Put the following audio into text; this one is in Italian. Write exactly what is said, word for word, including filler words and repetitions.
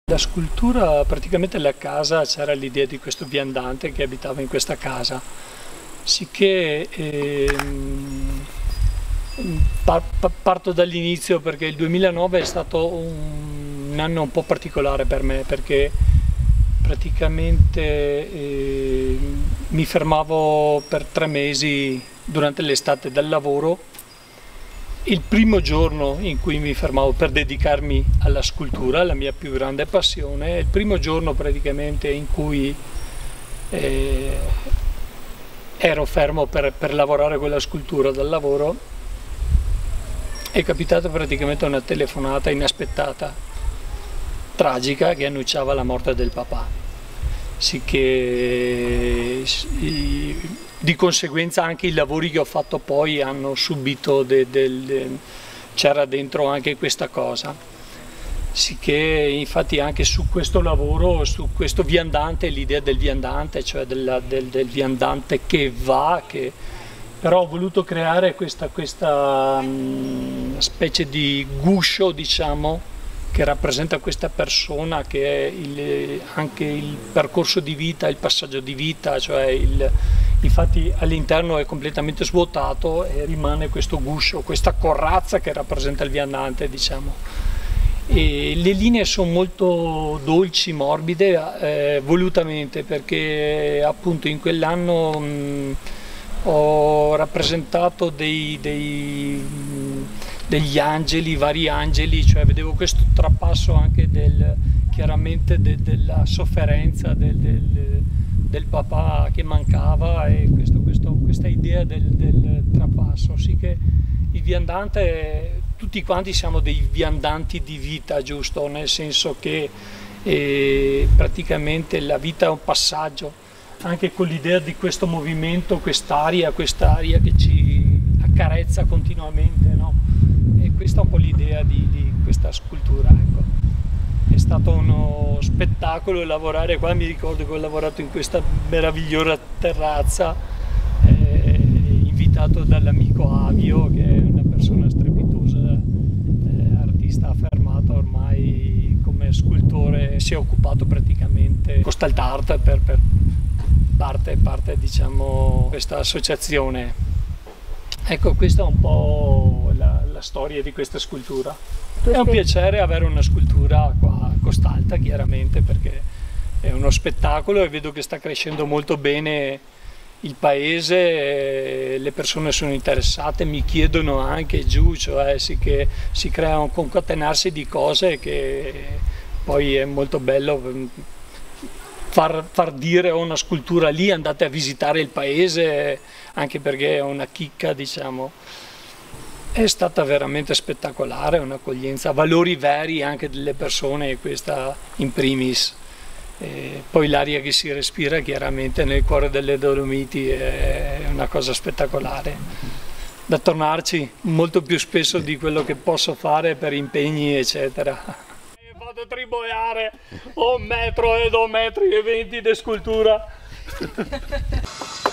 La scultura, praticamente alla casa c'era l'idea di questo viandante che abitava in questa casa, sicché ehm, par- par- parto dall'inizio perché il duemilanove è stato un, un anno un po' particolare per me perché praticamente eh, mi fermavo per tre mesi durante l'estate dal lavoro. Il primo giorno in cui mi fermavo per dedicarmi alla scultura, la mia più grande passione, il primo giorno praticamente in cui eh, ero fermo per, per lavorare quella scultura dal lavoro, è capitata praticamente una telefonata inaspettata, tragica, che annunciava la morte del papà. Sicché di conseguenza anche i lavori che ho fatto poi hanno subito del, del, c'era dentro anche questa cosa, sicché infatti anche su questo lavoro, su questo viandante, l'idea del viandante, cioè della, del, del viandante che va, che però ho voluto creare questa, questa um, specie di guscio, diciamo, che rappresenta questa persona, che è il, anche il percorso di vita, il passaggio di vita, cioè il, infatti all'interno è completamente svuotato e rimane questo guscio, questa corazza che rappresenta il viandante, diciamo. E le linee sono molto dolci, morbide, eh, volutamente, perché appunto in quell'anno mh, ho rappresentato dei, dei mh, degli angeli, vari angeli, cioè vedevo questo trapasso anche del, chiaramente de, della sofferenza del, del, del papà che mancava e questo, questo, questa idea del, del trapasso, sì che il viandante, tutti quanti siamo dei viandanti di vita, giusto? Nel senso che eh, praticamente la vita è un passaggio, anche con l'idea di questo movimento, quest'aria, quest'aria che ci accarezza continuamente, no? E questa è un po' l'idea di, di questa scultura, ecco. È stato uno spettacolo lavorare qua, mi ricordo che ho lavorato in questa meravigliosa terrazza, eh, invitato dall'amico Avio, che è una persona strepitosa, eh, artista affermato ormai come scultore, si è occupato praticamente con Stalt Art per, per parte, parte diciamo, questa associazione. Ecco, questa è un po' la, la storia di questa scultura. È un piacere avere una scultura qua a Costalta, chiaramente, perché è uno spettacolo e vedo che sta crescendo molto bene il paese, le persone sono interessate, mi chiedono anche giù, cioè sì che si crea un concatenarsi di cose che poi è molto bello. Far, far dire a una scultura lì andate a visitare il paese, anche perché è una chicca, diciamo, è stata veramente spettacolare, un'accoglienza, valori veri anche delle persone, questa in primis. E poi l'aria che si respira chiaramente nel cuore delle Dolomiti è una cosa spettacolare, da tornarci molto più spesso di quello che posso fare per impegni eccetera. Vado a triboiare un metro e due metri e venti di scultura.